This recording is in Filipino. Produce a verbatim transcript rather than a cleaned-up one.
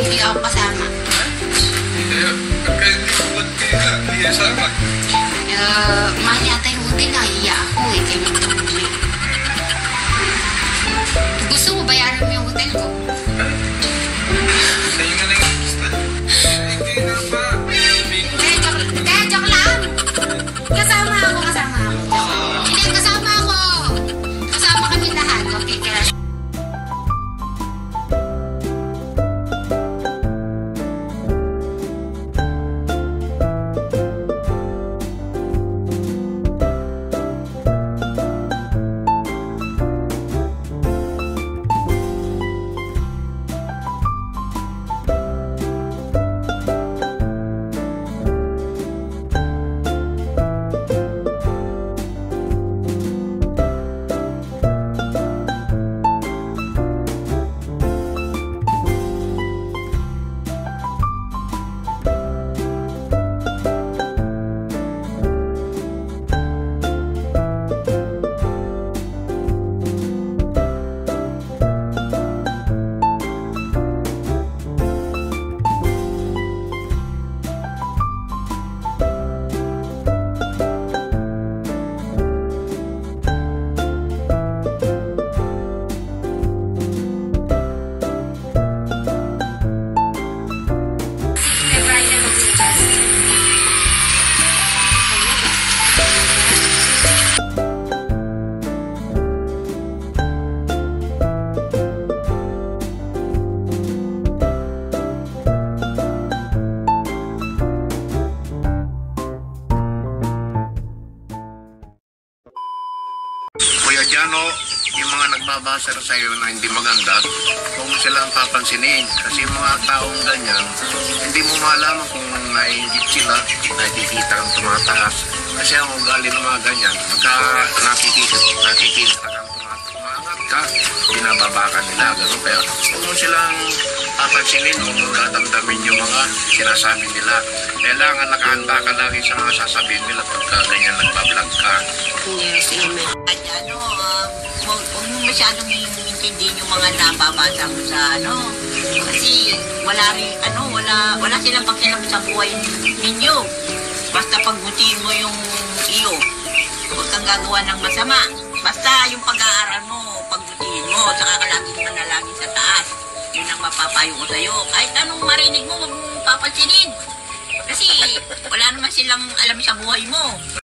Hindi ako kasama. Kaya, pagka hindi ko ba't kaya, hindi kasama? Uh, mahal yata yung hotel, nahiya ako eh. Kaya magtuli. Gusto mo bayaran mo yung hotel ko? Sa'yo na lang yung gusto. Ay, kayo na ba? Kaya joke, kaya joke lang. Kasama ako, kasama ako. Hindi, kasama ako. Kasama kami lahat. Okay, kaya... Kuya Jano, yung mga nagbabasa sa iyo na hindi maganda, huwag mo silang papansinin. Kasi yung mga taong ganyan, hindi mo malaman kung naiingit sila, nakikita kang tumataas. Kasi ang ugali ng mga ganyan, pagka nakikita, nakikita kang tumatangat ka, binababa ka nila. Gano'n. Kaya huwag mo silang papansinin, huwag mo dadamdamin yung mga sinasabi nila. Kailangan nakahanda ka lagi sa mga sasabihin nila pagka ganyan nagbablog ka. Yes, amen. Ano, uh, huwag mo masyadong intindihin yung mga nababasa mo sa ano. Kasi wala rin, ano, wala, wala silang pakialam sa buhay ninyo. Basta pagbutiin mo yung iyo. Huwag kang gagawa ng masama. Basta yung pag-aaral mo, pagbutiin mo, saka ka laging manalangin sa taas. Yun ang mapapayo ko sa'yo. Kahit anong marinig mo, huwag mong papansinin. Kasi wala naman silang alam sa buhay mo.